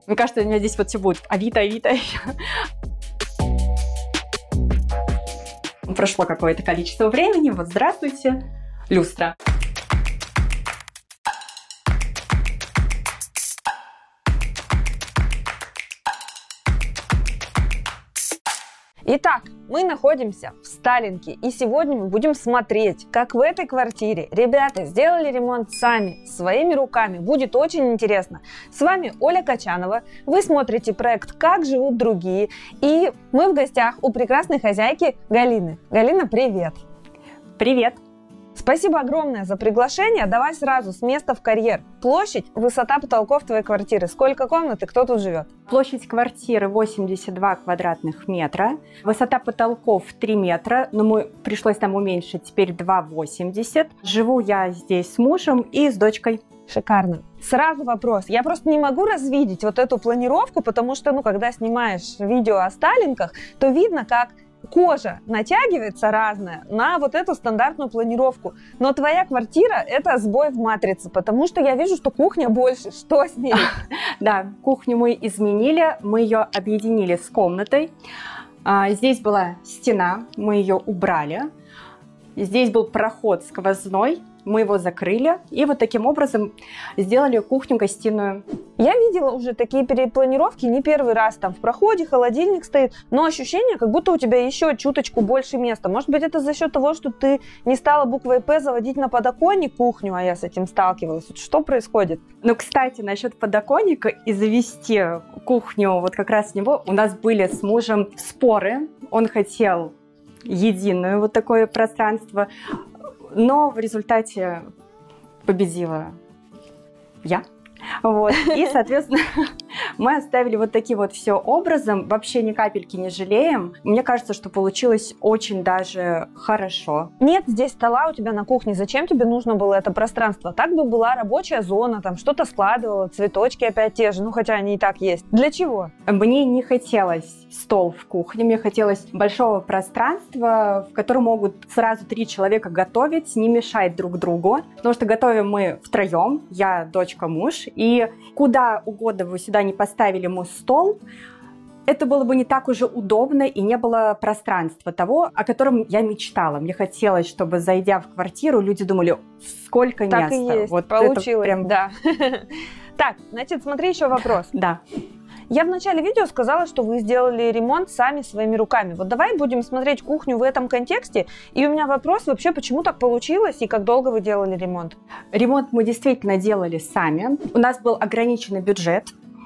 Мне кажется, у меня здесь вот все будет Авито. Прошло какое-то количество времени. Вот здравствуйте, люстра. Итак, мы находимся в Сталинке, и сегодня мы будем смотреть, как в этой квартире ребята сделали ремонт сами, своими руками. Будет очень интересно. С вами Оля Качанова, вы смотрите проект «Как живут другие», и мы в гостях у прекрасной хозяйки Галины. Галина, привет! Привет! Спасибо огромное за приглашение. Давай сразу с места в карьер. Площадь, высота потолков твоей квартиры. Сколько комнат и кто тут живет? Площадь квартиры 82 квадратных метра. Высота потолков 3 метра, но пришлось там уменьшить, теперь 2,80. Живу я здесь с мужем и с дочкой. Шикарно. Сразу вопрос. Я просто не могу развидеть вот эту планировку, потому что, когда снимаешь видео о Сталинках, то видно, как кожа натягивается разная на вот эту стандартную планировку. Но твоя квартира – это сбой в матрице, потому что я вижу, что кухня больше. Что с ней? Да, кухню мы изменили, мы ее объединили с комнатой. Здесь была стена, мы ее убрали. Здесь был проход сквозной, мы его закрыли и вот таким образом сделали кухню-гостиную. Я видела уже такие перепланировки не первый раз. Там в проходе холодильник стоит, но ощущение, как будто у тебя еще чуточку больше места. Может быть, это за счет того, что ты не стала буквой «П» заводить на подоконник кухню, а я с этим сталкивалась. Что происходит? Кстати, насчет подоконника и завести кухню, вот как раз с него у нас были с мужем споры. Он хотел единое вот такое пространство, но в результате победила я. Вот. И, соответственно, мы оставили вот таким вот все образом. Вообще ни капельки не жалеем. Мне кажется, что получилось очень даже хорошо. Нет здесь стола у тебя на кухне. Зачем тебе нужно было это пространство? Так бы была рабочая зона, там что-то складывала, цветочки опять те же, хотя они и так есть. Для чего? Мне не хотелось стол в кухне, мне хотелось большого пространства, в котором могут сразу 3 человека готовить, не мешать друг другу. Потому что готовим мы втроем, я, дочка, муж. И куда угодно вы сюда не поставили мой стол, это было бы не так уже удобно и не было пространства того, о котором я мечтала. Мне хотелось, чтобы, зайдя в квартиру, люди думали, сколько места. Так и есть, вот получилось, прям... да. Так, значит, смотри, еще вопрос. Да. Я в начале видео сказала, что вы сделали ремонт сами своими руками. Вот давай будем смотреть кухню в этом контексте. И у меня вопрос вообще, почему так получилось и как долго вы делали ремонт? Ремонт мы действительно делали сами. У нас был ограниченный бюджет.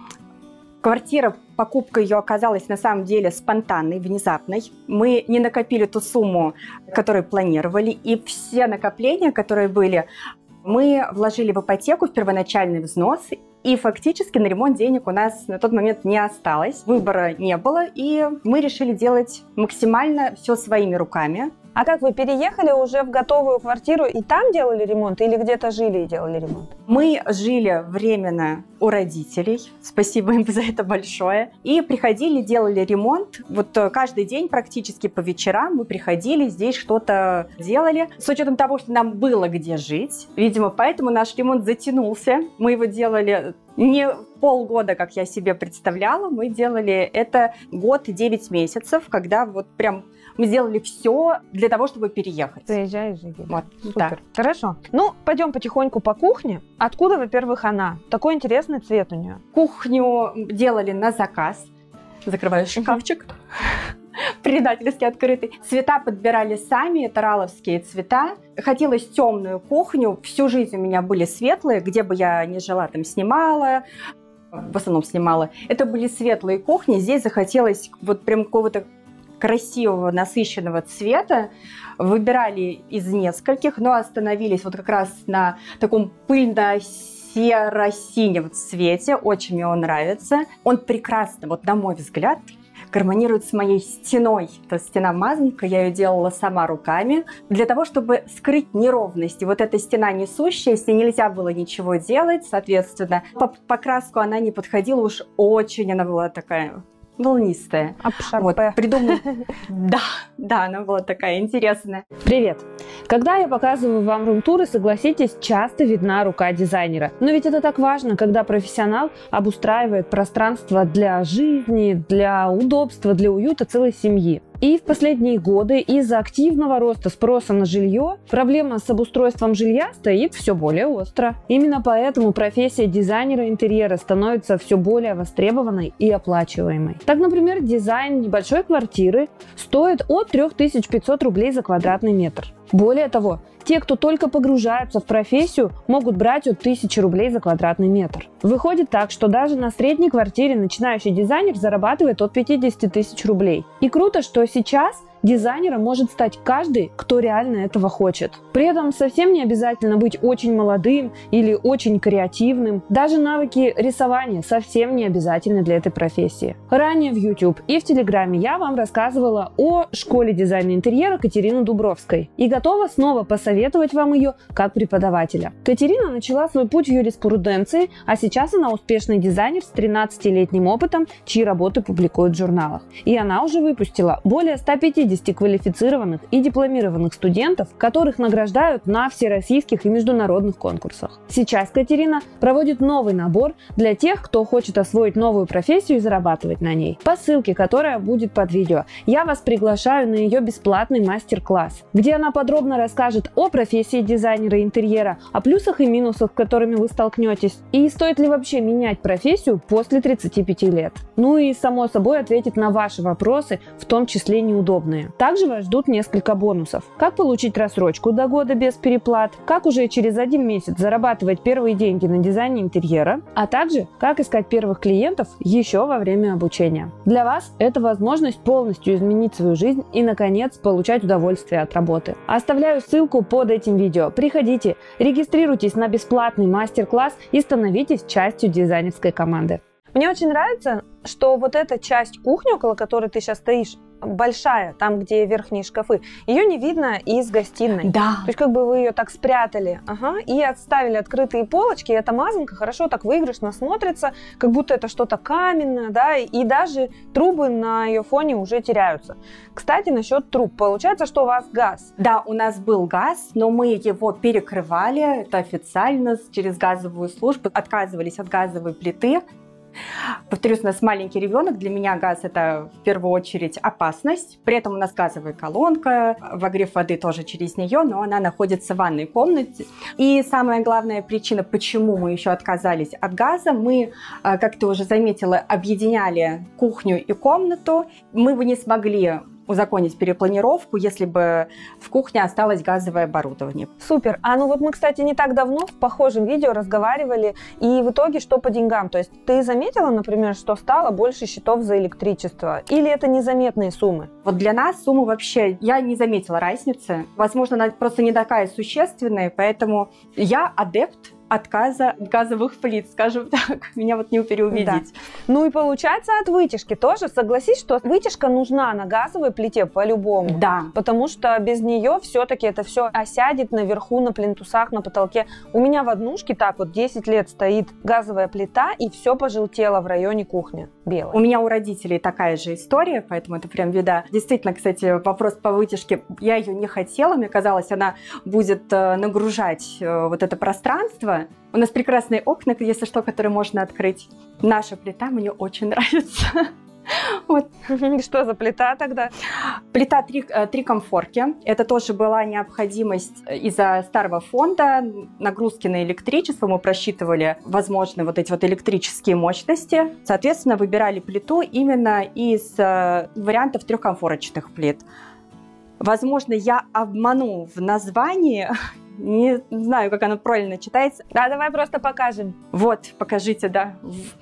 Квартира, покупка ее оказалась на самом деле спонтанной, внезапной. Мы не накопили ту сумму, которую планировали. И все накопления, которые были, мы вложили в ипотеку, в первоначальный взнос. И фактически на ремонт денег у нас на тот момент не осталось. Выбора не было, и мы решили делать максимально все своими руками. А как вы переехали уже в готовую квартиру и там делали ремонт или где-то жили и делали ремонт? Мы жили временно у родителей, спасибо им за это большое, и приходили, делали ремонт. Вот каждый день практически по вечерам мы приходили, здесь что-то делали. С учетом того, что нам было где жить, видимо, поэтому наш ремонт затянулся. Мы его делали не полгода, как я себе представляла, мы делали это год и 9 месяцев, когда вот прям мы сделали все для того, чтобы переехать. Заезжай, живи. Вот, супер. да. Хорошо. Пойдем потихоньку по кухне. Откуда, во-первых, она? Такой интересный цвет у нее. Кухню делали на заказ. Закрываю шкафчик. Предательски открытый. Цвета подбирали сами, это раловские цвета. Хотелось темную кухню. Всю жизнь у меня были светлые, где бы я ни жила, там снимала. В основном снимала. Это были светлые кухни. Здесь захотелось вот прям какого-то красивого, насыщенного цвета. Выбирали из нескольких, но остановились вот как раз на таком пыльно-серо-синем цвете. Очень мне он нравится. Он прекрасно, вот на мой взгляд, гармонирует с моей стеной. Это стена-мазанка, я ее делала сама руками, для того, чтобы скрыть неровности. Вот эта стена несущая, с ней нельзя было ничего делать, соответственно. По покраску она не подходила уж очень, она была такая волнистая. Вот, придумала. Да, она была такая интересная. Привет! Когда я показываю вам рум-туры, согласитесь, часто видна рука дизайнера. Но ведь это так важно, когда профессионал обустраивает пространство для жизни, для удобства, для уюта целой семьи. И в последние годы из-за активного роста спроса на жилье проблема с обустройством жилья стоит все более остро. Именно поэтому профессия дизайнера интерьера становится все более востребованной и оплачиваемой. Так, например, дизайн небольшой квартиры стоит от 3500 рублей за квадратный метр. Более того, те, кто только погружаются в профессию, могут брать от 1000 рублей за квадратный метр. Выходит так, что даже на средней квартире начинающий дизайнер зарабатывает от 50 тысяч рублей. И круто, что сейчас дизайнером может стать каждый, кто реально этого хочет. При этом совсем не обязательно быть очень молодым или очень креативным. Даже навыки рисования совсем не обязательны для этой профессии. Ранее в YouTube и в Телеграме я вам рассказывала о школе дизайна интерьера Катерины Дубровской. И готова снова посоветовать вам ее как преподавателя. Катерина начала свой путь в юриспруденции, а сейчас она успешный дизайнер с 13-летним опытом, чьи работы публикуют в журналах. И она уже выпустила более 150 квалифицированных и дипломированных студентов, которых награждают на всероссийских и международных конкурсах. Сейчас Катерина проводит новый набор для тех, кто хочет освоить новую профессию и зарабатывать на ней. По ссылке, которая будет под видео, я вас приглашаю на ее бесплатный мастер-класс, где она подробно расскажет о профессии дизайнера интерьера, о плюсах и минусах, с которыми вы столкнетесь, и стоит ли вообще менять профессию после 35 лет. Ну и, само собой, ответит на ваши вопросы, в том числе неудобные. Также вас ждут несколько бонусов. Как получить рассрочку до года без переплат, как уже через 1 месяц зарабатывать первые деньги на дизайне интерьера, а также как искать первых клиентов еще во время обучения. Для вас это возможность полностью изменить свою жизнь и, наконец, получать удовольствие от работы. Оставляю ссылку под этим видео. Приходите, регистрируйтесь на бесплатный мастер-класс и становитесь частью дизайнерской команды. Мне очень нравится, что вот эта часть кухни, около которой ты сейчас стоишь, большая, там, где верхние шкафы, ее не видно из гостиной. Да. То есть как бы вы ее так спрятали, и отставили открытые полочки, и эта мазанка хорошо так выигрышно смотрится, как будто это что-то каменное, да, и даже трубы на ее фоне уже теряются. Кстати, насчет труб. Получается, что у вас газ. Да, у нас был газ, но мы его перекрывали, это официально, через газовую службу, отказывались от газовой плиты. Повторюсь, у нас маленький ребенок, для меня газ – это в первую очередь опасность. При этом у нас газовая колонка, обогрев воды тоже через нее, но она находится в ванной комнате. И самая главная причина, почему мы еще отказались от газа, мы, как ты уже заметила, объединяли кухню и комнату. Мы бы не смогли узаконить перепланировку, если бы в кухне осталось газовое оборудование. Супер. Вот мы, кстати, не так давно в похожем видео разговаривали, и в итоге что по деньгам? То есть ты заметила, например, что стало больше счетов за электричество? Или это незаметные суммы? Вот для нас суммы вообще, я не заметила разницы. Возможно, она просто не такая существенная, поэтому я адепт отказа от газовых плит, скажем так. Меня вот не переубедить. Да. Ну и получается от вытяжки тоже. Согласись, что вытяжка нужна на газовой плите по-любому. Да. Потому что без нее все-таки это все осядет наверху, на плинтусах, на потолке. У меня в однушке так вот 10 лет стоит газовая плита, и все пожелтело в районе кухни. Белое. У меня у родителей такая же история, поэтому это прям беда. Действительно, кстати, вопрос по вытяжке. Я ее не хотела. Мне казалось, она будет нагружать вот это пространство. У нас прекрасные окна, если что, которые можно открыть. Наша плита мне очень нравится. Вот. Что за плита тогда? Плита 3 комфорки. Это тоже была необходимость из-за старого фонда. Нагрузки на электричество. Мы просчитывали возможные вот эти вот электрические мощности. Соответственно, выбирали плиту именно из вариантов 3-комфорочных плит. Возможно, я обману в названии. Не знаю, как оно правильно читается. Да, давай просто покажем. Вот, покажите, да.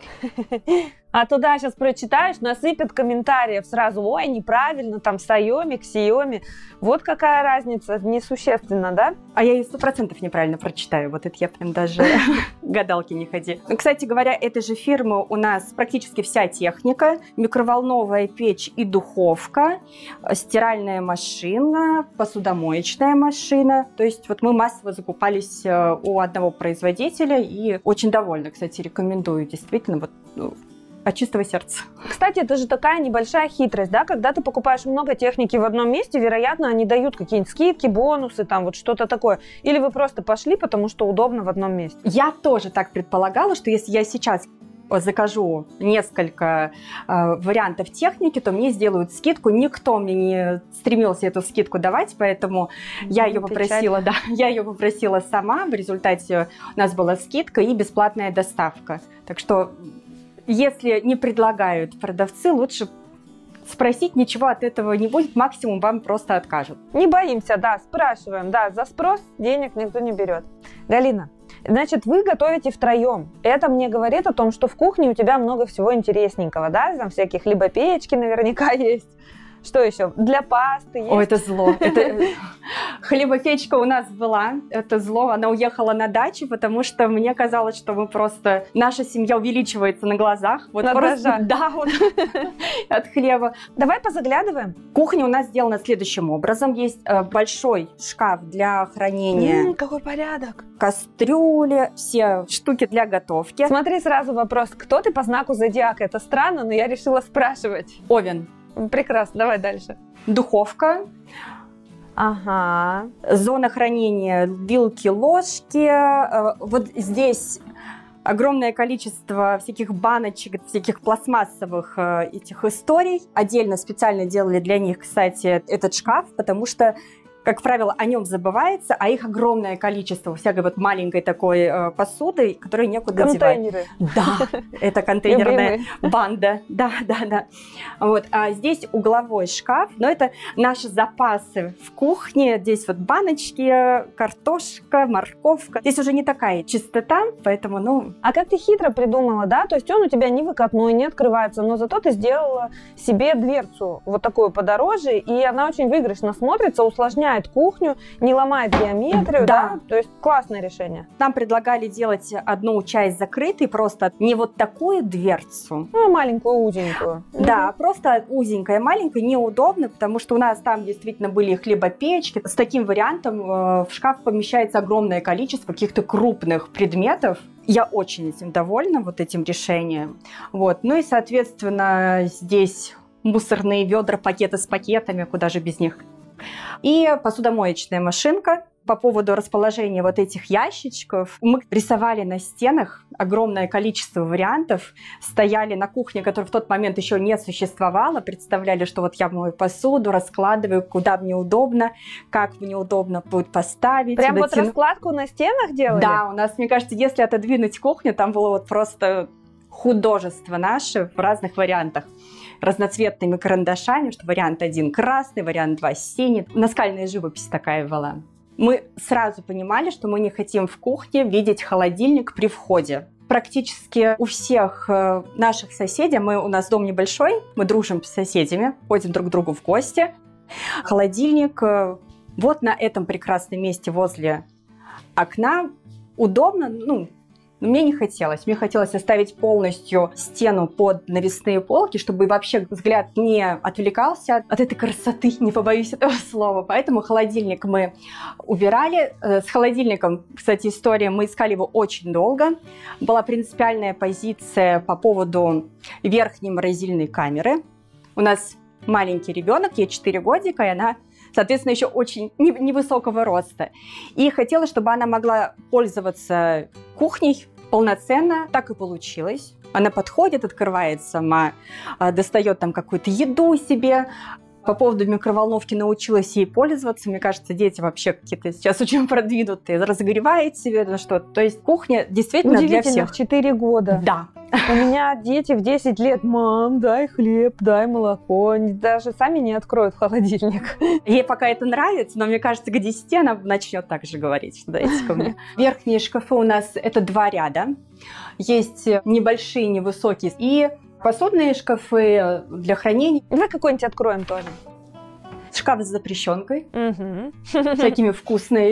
А туда сейчас прочитаешь, насыпят комментариев сразу: ой, неправильно, там Xiaomi, Xiaomi. Вот какая разница, несущественно, да? А я и 100% неправильно прочитаю. Вот это я прям даже гадалки не ходи. Кстати говоря, этой же фирмы у нас практически вся техника. Микроволновая печь и духовка, стиральная машина, посудомоечная машина. То есть вот мы массово закупались у одного производителя и очень довольны, кстати, рекомендую. Действительно, вот от чистого сердца. Кстати, это же такая небольшая хитрость, да? Когда ты покупаешь много техники в одном месте, вероятно, они дают какие-нибудь скидки, бонусы, там вот что-то такое. Или вы просто пошли, потому что удобно в одном месте? Я тоже так предполагала, что если я сейчас закажу несколько вариантов техники, то мне сделают скидку. Никто мне не стремился эту скидку давать, поэтому я ее попросила, да, я ее попросила сама. В результате у нас была скидка и бесплатная доставка. Так что, если не предлагают продавцы, лучше спросить, ничего от этого не будет, максимум вам просто откажут. Не боимся, да, спрашиваем, да, за спрос денег никто не берет. Галина, значит, вы готовите втроем. Это мне говорит о том, что в кухне у тебя много всего интересненького, да? Там всяких либо печки наверняка есть. Что еще? Для пасты есть? О, это зло. Хлебопечка у нас была. Это зло. Она уехала на дачу, потому что мне казалось, что мы просто... Наша семья увеличивается на глазах. Вот на глазах? Да, вот от хлеба. Давай позаглядываем. Кухня у нас сделана следующим образом. Есть большой шкаф для хранения. Какой порядок. Кастрюли, все штуки для готовки. Смотри, сразу вопрос. Кто ты по знаку зодиака? Это странно, но я решила спрашивать. Овен. Прекрасно, давай дальше. Духовка. Ага. Зона хранения вилки, ложки. Вот здесь огромное количество всяких баночек, всяких пластмассовых этих историй. Отдельно специально делали для них, кстати, этот шкаф, потому что, как правило, о нем забывается, а их огромное количество всякой вот маленькой такой посуды, которой некуда девать. Контейнеры. Да, это контейнерная банда. Да. Вот. А здесь угловой шкаф, но это наши запасы в кухне. Здесь вот баночки, картошка, морковка. Здесь уже не такая чистота, поэтому, ну... А как ты хитро придумала, да? То есть он у тебя не выкатной, не открывается, но зато ты сделала себе дверцу вот такую подороже, и она очень выигрышно смотрится, усложняет кухню, не ломает геометрию, да? То есть классное решение. Нам предлагали делать одну часть закрытой, просто не вот такую дверцу. Ну, маленькую, узенькую. Да, просто узенькая, маленькая, неудобно, потому что у нас там действительно были хлебопечки. С таким вариантом в шкаф помещается огромное количество каких-то крупных предметов. Я очень этим довольна, вот этим решением. Вот. Ну и, соответственно, здесь мусорные ведра, пакеты с пакетами, куда же без них. И посудомоечная машинка. По поводу расположения вот этих ящичков, мы рисовали на стенах огромное количество вариантов, стояли на кухне, которая в тот момент еще не существовала, представляли, что вот я мою посуду, раскладываю, куда мне удобно, как мне удобно будет поставить. Прям вот раскладку на стенах делали? Да, у нас, мне кажется, если отодвинуть кухню, там было вот просто художество наше в разных вариантах. Разноцветными карандашами, что вариант 1 красный, вариант 2 синий. Наскальная живопись такая была. Мы сразу понимали, что мы не хотим в кухне видеть холодильник при входе. Практически у всех наших соседей, у нас дом небольшой, мы дружим с соседями, ходим друг к другу в гости. Холодильник вот на этом прекрасном месте возле окна удобно, мне не хотелось. Мне хотелось оставить полностью стену под навесные полки, чтобы вообще взгляд не отвлекался от этой красоты, не побоюсь этого слова. Поэтому холодильник мы убирали. С холодильником, кстати, история, мы искали его очень долго. Была принципиальная позиция по поводу верхней морозильной камеры. У нас маленький ребенок, ей 4 годика, и она, соответственно, еще очень невысокого роста. И хотела, чтобы она могла пользоваться кухней полноценно. Так и получилось. Она подходит, открывает сама, достает там какую-то еду себе. По поводу микроволновки научилась ей пользоваться. Мне кажется, дети вообще какие-то сейчас очень продвинутые. Разогревает себе на что-то. То есть кухня действительно для всех. 4 года. Да. У меня дети в 10 лет. Мам, дай хлеб, дай молоко. Они даже сами не откроют холодильник. Ей пока это нравится, но мне кажется, к 10 она начнет так же говорить. Дайте ко мне. Верхние шкафы у нас это 2 ряда. Есть небольшие, невысокие. И посудные шкафы для хранения. Давай какой-нибудь откроем тоже. Шкаф с запрещенкой. Всякими вкусные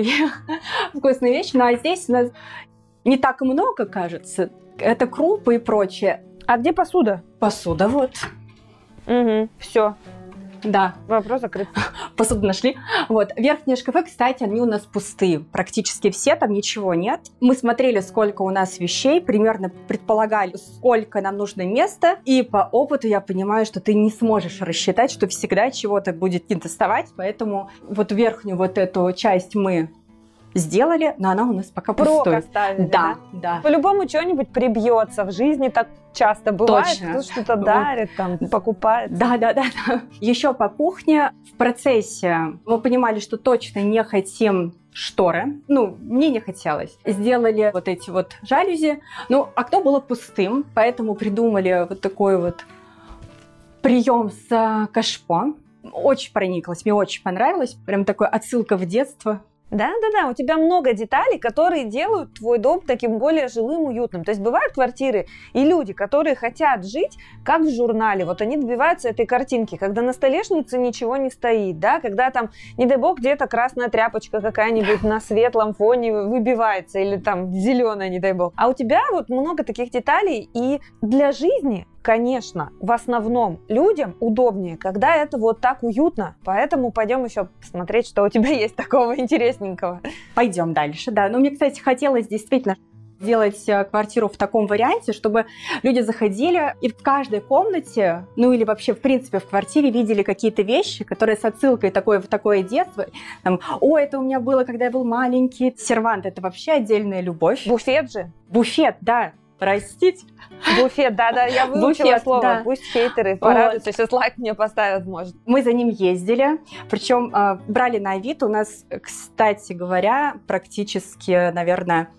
вещи. Ну а здесь у нас не так много, кажется. Это крупы и прочее. А где посуда? Посуда вот. Все. Да. Вопрос закрыт. Посуду нашли. Вот. Верхние шкафы, кстати, они у нас пустые. Практически все, там ничего нет. Мы смотрели, сколько у нас вещей, примерно предполагали, сколько нам нужно места. И по опыту я понимаю, что ты не сможешь рассчитать, что всегда чего-то будет не доставать. Поэтому вот верхнюю вот эту часть мы сделали, но она у нас пока пустая. Оставили, да, да. По-любому что-нибудь прибьется. В жизни так часто бывает. Точно. Кто что-то дарит, там, покупает. Да. Еще по кухне в процессе мы понимали, что точно не хотим шторы. Ну, мне не хотелось. Сделали вот эти вот жалюзи. Ну, окно было пустым, поэтому придумали вот такой вот прием с кашпо. Очень прониклась, мне очень понравилось. Прям такой отсылка в детство. Да, у тебя много деталей, которые делают твой дом таким более жилым, уютным. То есть бывают квартиры и люди, которые хотят жить, как в журнале. Вот они добиваются этой картинки, когда на столешнице ничего не стоит, да, когда там, не дай бог, где-то красная тряпочка какая-нибудь на светлом фоне выбивается, или там зеленая, не дай бог. А у тебя вот много таких деталей, и для жизни, конечно, в основном людям удобнее, когда это вот так уютно. Поэтому пойдем еще посмотреть, что у тебя есть такого интересненького. Пойдем дальше, да. Но мне, кстати, хотелось действительно сделать квартиру в таком варианте, чтобы люди заходили и в каждой комнате, ну или вообще, в принципе, в квартире видели какие-то вещи, которые с отсылкой в такое детство. Там, о, это у меня было, когда я был маленький. Сервант — это вообще отдельная любовь. Буфет же. Буфет, да. Простите. Буфет, да, я выучила Буфет, слово. Да. Пусть хейтеры порадуются, сейчас лайк мне поставят, может. Мы за ним ездили, причем брали на Авито. У нас, кстати говоря, практически, наверное,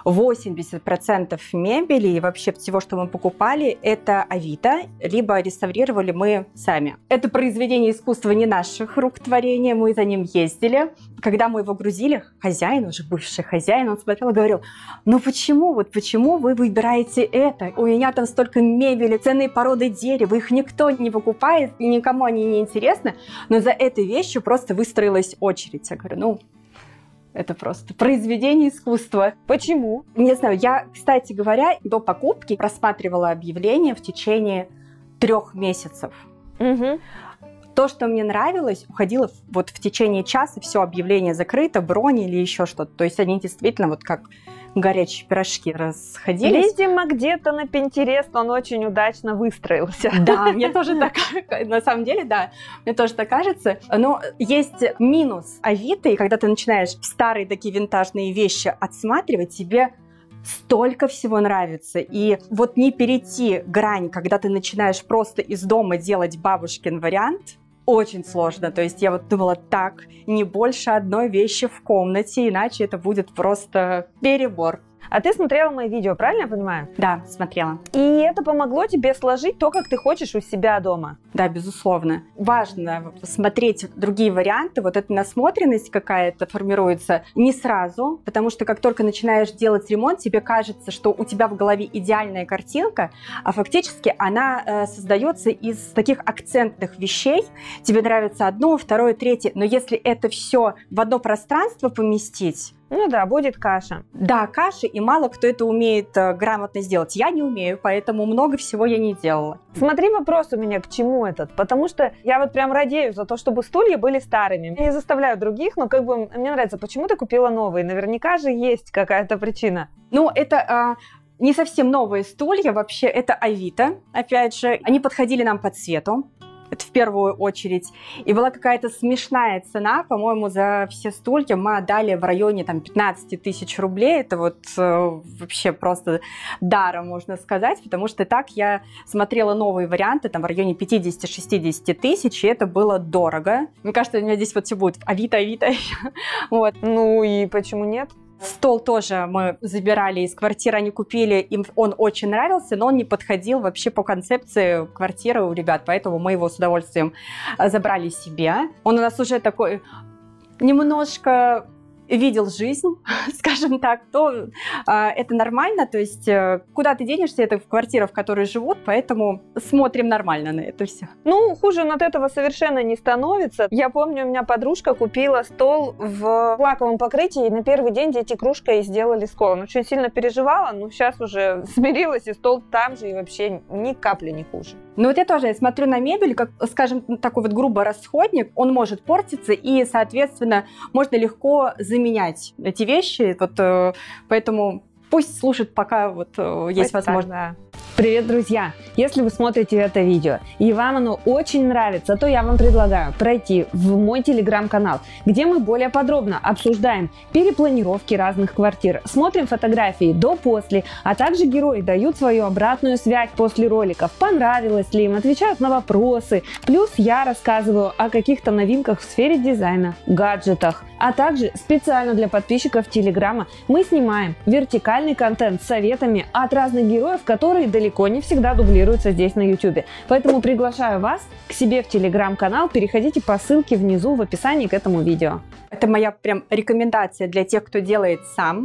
80% мебели и вообще всего, что мы покупали, это Авито, либо реставрировали мы сами. Это произведение искусства не наших рук творения, мы за ним ездили. Когда мы его грузили, хозяин, уже бывший хозяин, он смотрел и говорил: ну почему вы выбираете это? У меня там столько мебели, ценные породы дерева, их никто не покупает, и никому они не интересны, но за этой вещью просто выстроилась очередь. Я говорю, ну, это просто произведение искусства. Почему? Не знаю, я, кстати говоря, до покупки просматривала объявления в течение 3 месяцев. Угу. То, что мне нравилось, уходило вот в течение часа, все, объявление закрыто, бронь или еще что-то. То есть они действительно вот как горячие пирожки расходились. Видимо, где-то на Pinterest он очень удачно выстроился. Да, мне тоже так, на самом деле, да, мне тоже так кажется. Но есть минус Авито, и когда ты начинаешь старые такие винтажные вещи отсматривать, тебе столько всего нравится. И вот не перейти грань, когда ты начинаешь просто из дома делать бабушкин вариант, очень сложно. То есть я вот думала, так, не больше одной вещи в комнате, иначе это будет просто перебор. А ты смотрела мои видео, правильно я понимаю? Да, смотрела. И это помогло тебе сложить то, как ты хочешь у себя дома? Да, безусловно. Важно смотреть другие варианты. Вот эта насмотренность какая-то формируется не сразу, потому что как только начинаешь делать ремонт, тебе кажется, что у тебя в голове идеальная картинка, а фактически она создается из таких акцентных вещей. Тебе нравится одно, второе, третье. Но если это все в одно пространство поместить, ну да, будет каша. Да, каша, и мало кто это умеет грамотно сделать. Я не умею, поэтому много всего я не делала. Смотри, вопрос у меня к чему этот, потому что я вот прям радею за то, чтобы стулья были старыми. Я не заставляю других, но как бы мне нравится, почему ты купила новые? Наверняка же есть какая-то причина. Ну, это не совсем новые стулья, вообще это Авито. Опять же, они подходили нам по цвету. Это в первую очередь. И была какая-то смешная цена, по-моему, за все стулья мы отдали в районе там 15 тысяч рублей. Это вот вообще просто даром, можно сказать, потому что так я смотрела новые варианты там в районе 50-60 тысяч, и это было дорого. Мне кажется, у меня здесь вот все будет Авито. Вот. Ну и почему нет? Стол тоже мы забирали из квартиры, они купили, им он очень нравился, но он не подходил вообще по концепции квартиры у ребят, поэтому мы его с удовольствием забрали себе. Он у нас уже такой немножко видел жизнь, скажем так, то это нормально, то есть куда ты денешься, это квартира, в которой живут, поэтому смотрим нормально на это все. Ну, хуже от этого совершенно не становится. Я помню, у меня подружка купила стол в лаковом покрытии, и на первый день дети кружкой сделали скол. Она очень сильно переживала, но сейчас уже смирилась, и стол там же, и вообще ни капли не хуже. Но вот я тоже смотрю на мебель, как, скажем, такой вот грубый расходник, он может портиться, и, соответственно, можно легко заменять эти вещи. Вот, поэтому пусть слушают, пока вот есть возможность. Привет, друзья! Если вы смотрите это видео и вам оно очень нравится, то я вам предлагаю пройти в мой телеграм-канал, где мы более подробно обсуждаем перепланировки разных квартир, смотрим фотографии до-после, а также герои дают свою обратную связь после роликов, понравилось ли им, отвечают на вопросы. Плюс я рассказываю о каких-то новинках в сфере дизайна, гаджетах, а также специально для подписчиков телеграма мы снимаем вертикальный контент с советами от разных героев, которые далеко не всегда дублируются здесь на YouTube. Поэтому приглашаю вас к себе в телеграм-канал. Переходите по ссылке внизу в описании к этому видео. Это моя прям рекомендация для тех, кто делает сам,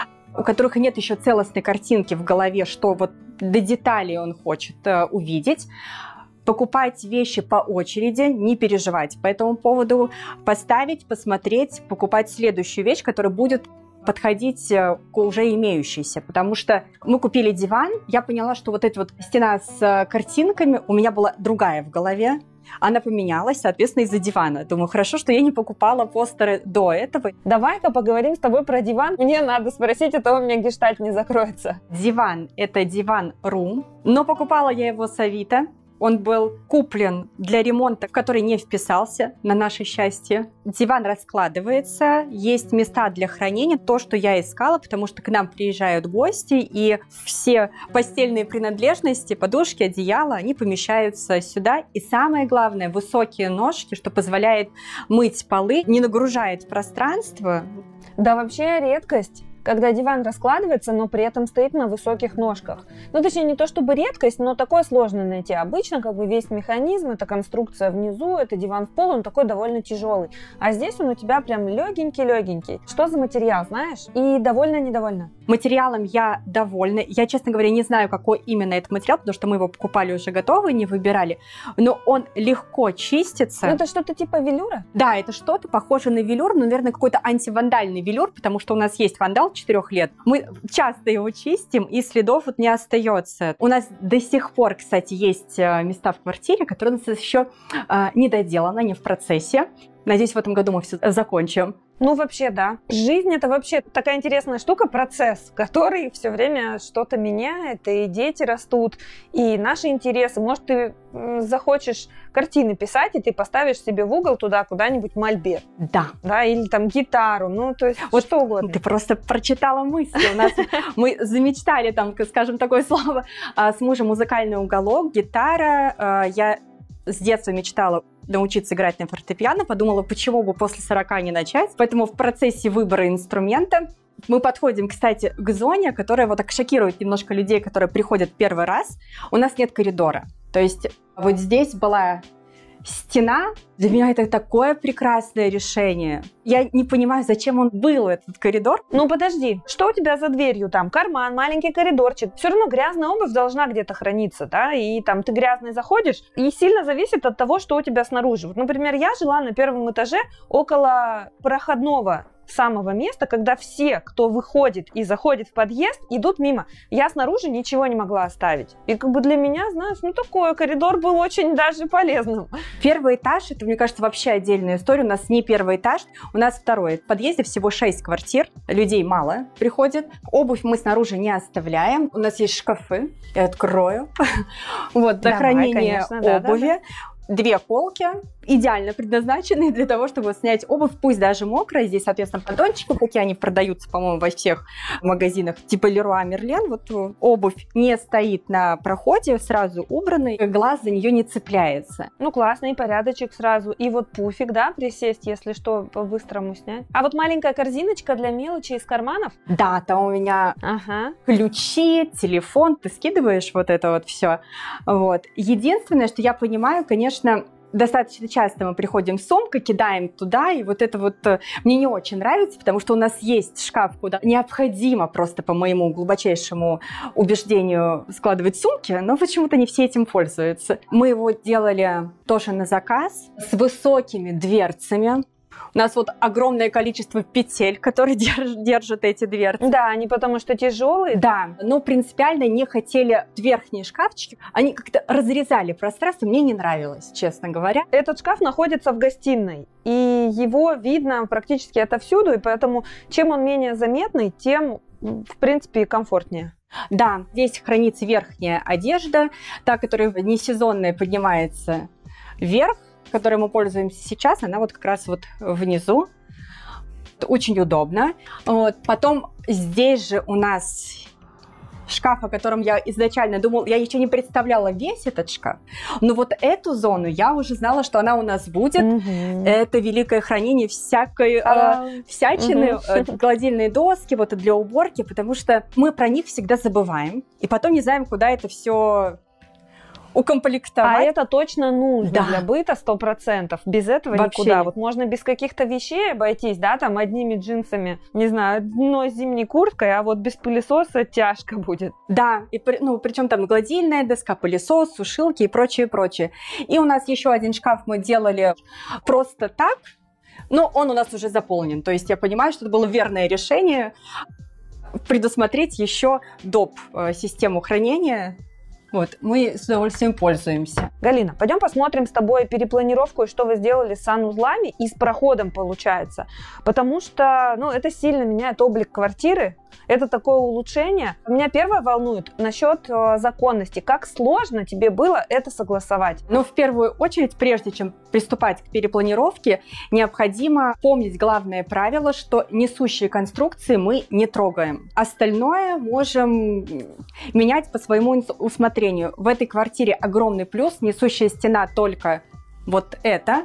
у которых нет еще целостной картинки в голове, что вот до деталей он хочет увидеть. Покупать вещи по очереди, не переживать по этому поводу, поставить, посмотреть, покупать следующую вещь, которая будет подходить к уже имеющейся, потому что мы купили диван, я поняла, что вот эта вот стена с картинками у меня была другая в голове, она поменялась, соответственно, из-за дивана. Думаю, хорошо, что я не покупала постеры до этого. Давай-ка поговорим с тобой про диван. Мне надо спросить, а то у меня гештальт не закроется. Диван – это диван.ру, но покупала я его с Авито. Он был куплен для ремонта, в который не вписался, на наше счастье. Диван раскладывается, есть места для хранения, то, что я искала, потому что к нам приезжают гости, и все постельные принадлежности, подушки, одеяла, они помещаются сюда. И самое главное, высокие ножки, что позволяет мыть полы, не нагружает пространство. Да, вообще редкость, когда диван раскладывается, но при этом стоит на высоких ножках. Ну, точнее, не то чтобы редкость, но такое сложно найти. Обычно как бы весь механизм, это конструкция внизу, это диван в пол, он такой довольно тяжелый. А здесь он у тебя прям легенький-легенький. Что за материал, знаешь? И довольна-недовольна? Материалом я довольна. Я, честно говоря, не знаю, какой именно это материал, потому что мы его покупали уже готовый, не выбирали. Но он легко чистится. Ну, это что-то типа велюра? Да, это что-то похоже на велюр, но, наверное, какой-то антивандальный велюр, потому что у нас есть вандал 4 лет. Мы часто его чистим, и следов вот не остается. У нас до сих пор, кстати, есть места в квартире, которые у нас еще не доделаны, не в процессе. Надеюсь, в этом году мы все закончим. Ну, вообще, да. Жизнь — это вообще такая интересная штука, процесс, который все время что-то меняет, и дети растут, и наши интересы. Может, ты захочешь картины писать, и ты поставишь себе в угол туда куда-нибудь мольберт. Да. Да, или там гитару, ну, то есть вот что угодно. Ты просто прочитала мысли. У нас мы замечтали, там, скажем, такое слово, с мужем музыкальный уголок, гитара. Я с детства мечтала научиться играть на фортепиано, подумала, почему бы после 40 не начать. Поэтому в процессе выбора инструмента мы подходим, кстати, к зоне, которая вот так шокирует немножко людей, которые приходят первый раз. У нас нет коридора. То есть вот здесь была стена. Для меня это такое прекрасное решение. Я не понимаю, зачем он был, этот коридор. Ну подожди, что у тебя за дверью там? Карман, маленький коридорчик. Все равно грязная обувь должна где-то храниться, да? И там ты грязный заходишь, и сильно зависит от того, что у тебя снаружи. Вот, например, я жила на первом этаже около проходного самого места, когда все, кто выходит и заходит в подъезд, идут мимо. Я снаружи ничего не могла оставить. И как бы для меня, знаешь, ну такой коридор был очень даже полезным. Первый этаж, это, мне кажется, вообще отдельная история. У нас не первый этаж, у нас второй. В подъезде всего 6 квартир, людей мало приходит. Обувь мы снаружи не оставляем. У нас есть шкафы, я открою. Вот, для хранения обуви. 2 полки, идеально предназначенные для того, чтобы снять обувь, пусть даже мокрая. Здесь, соответственно, поддончики, какие они продаются, по-моему, во всех магазинах, типа Leroy Merlin. Вот обувь не стоит на проходе, сразу убранный, глаз за нее не цепляется. Ну, классный порядочек сразу. И вот пуфик, да, присесть, если что, по-быстрому снять. А вот маленькая корзиночка для мелочи из карманов? Да, там у меня ключи, телефон, ты скидываешь вот это вот все. Вот. Единственное, что я понимаю, конечно, достаточно часто мы приходим с сумкой, кидаем туда, и вот это вот мне не очень нравится, потому что у нас есть шкаф, куда необходимо просто по моему глубочайшему убеждению складывать сумки, но почему-то не все этим пользуются. Мы его делали тоже на заказ с высокими дверцами. У нас вот огромное количество петель, которые держат эти дверцы. Да, они потому что тяжелые. Да, но принципиально не хотели верхние шкафчики. Они как-то разрезали пространство, мне не нравилось, честно говоря. Этот шкаф находится в гостиной, и его видно практически отовсюду, и поэтому чем он менее заметный, тем, в принципе, комфортнее. Да, здесь хранится верхняя одежда, та, которая не сезонная, поднимается вверх, которой мы пользуемся сейчас, она вот как раз вот внизу. Это очень удобно. Вот. Потом здесь же у нас шкаф, о котором я изначально думала, я еще не представляла весь этот шкаф, но вот эту зону я уже знала, что она у нас будет. Это великое хранение всякой всячины, гладильные доски, вот для уборки, потому что мы про них всегда забываем, и потом не знаем, куда это все укомплектовать. А это точно нужно для быта 100%. Без этого вообще никуда. нет. Вот можно без каких-то вещей обойтись, да, там одними джинсами, не знаю, одной зимней курткой, а вот без пылесоса тяжко будет. Да, и, причем там гладильная доска, пылесос, сушилки и прочее, прочее. И у нас еще один шкаф мы делали просто так, но он у нас уже заполнен. То есть я понимаю, что это было верное решение предусмотреть еще доп. Систему хранения. Вот, мы с удовольствием пользуемся. Галина, пойдем посмотрим с тобой перепланировку, и что вы сделали с санузлами и с проходом, получается. Потому что, это сильно меняет облик квартиры. Это такое улучшение. Меня первое волнует насчет законности. Как сложно тебе было это согласовать? Но в первую очередь, прежде чем приступать к перепланировке, необходимо помнить главное правило, что несущие конструкции мы не трогаем. Остальное можем менять по своему усмотрению. В этой квартире огромный плюс. Несущая стена только вот это.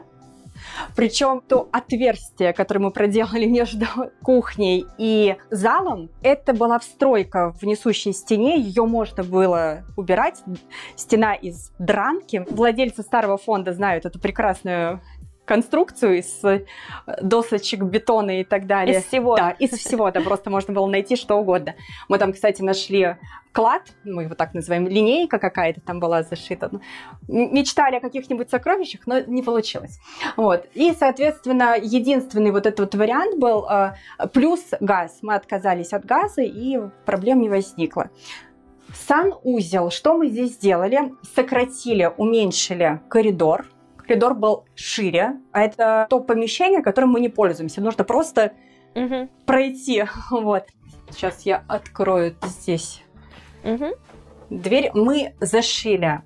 Причем то отверстие, которое мы проделали между кухней и залом, это была встройка в несущей стене, ее можно было убирать. Стена из дранки. Владельцы старого фонда знают эту прекрасную конструкцию из досочек, бетона и так далее. Из всего. Да, из всего. Да, просто можно было найти что угодно. Мы там, кстати, нашли клад, мы его так называем, линейка какая-то там была зашита. Мечтали о каких-нибудь сокровищах, но не получилось. Вот. И, соответственно, единственный вот этот вот вариант был плюс газ. Мы отказались от газа, и проблем не возникло. Санузел. Что мы здесь сделали? Сократили, уменьшили коридор. Коридор был шире, а это то помещение, которым мы не пользуемся. Нужно просто пройти. Вот. Сейчас я открою здесь дверь. Мы зашили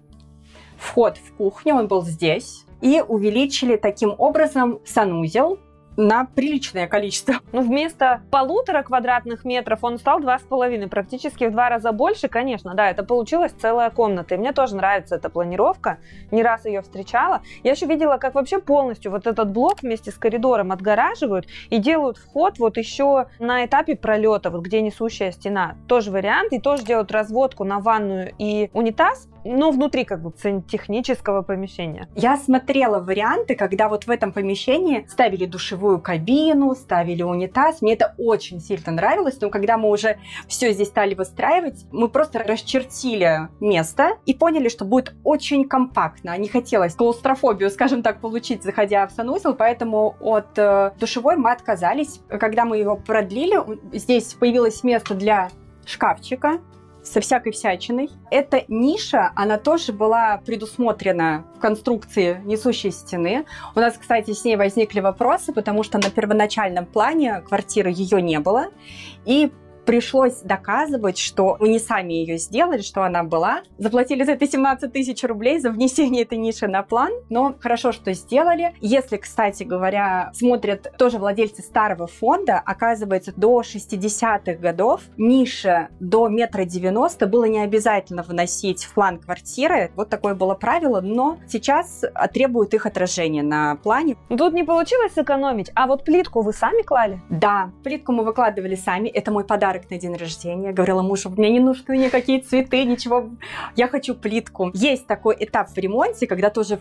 вход в кухню, он был здесь, и увеличили таким образом санузел на приличное количество. Вместо 1,5 квадратных метров он стал 2,5, практически в 2 раза больше, конечно, да, это получилась целая комната. И мне тоже нравится эта планировка, не раз ее встречала. Я еще видела, как вообще полностью вот этот блок вместе с коридором отгораживают и делают вход вот еще на этапе пролета, вот где несущая стена. Тоже вариант, и тоже делают разводку на ванную и унитаз, но внутри как бы сантехнического помещения. Я смотрела варианты, когда вот в этом помещении ставили душевую кабину, ставили унитаз. Мне это очень сильно нравилось, но когда мы уже все здесь стали выстраивать, мы просто расчертили место и поняли, что будет очень компактно. Не хотелось клаустрофобию, скажем так, получить, заходя в санузел, поэтому от душевой мы отказались. Когда мы его продлили, здесь появилось место для шкафчика со всякой всячиной. Эта ниша, она тоже была предусмотрена в конструкции несущей стены. У нас, кстати, с ней возникли вопросы, потому что на первоначальном плане квартиры ее не было. И пришлось доказывать, что мы не сами ее сделали, что она была. Заплатили за это 17 тысяч рублей за внесение этой ниши на план, но хорошо, что сделали. Если, кстати говоря, смотрят тоже владельцы старого фонда, оказывается, до 60-х годов ниша до 1,90 м было не обязательно вносить в план квартиры. Вот такое было правило, но сейчас требуют их отражения на плане. Тут не получилось сэкономить, а вот плитку вы сами клали? Да, плитку мы выкладывали сами. Это мой подарок на день рождения. Я говорила мужу, мне не нужны никакие цветы, ничего. Я хочу плитку. Есть такой этап в ремонте, когда тоже,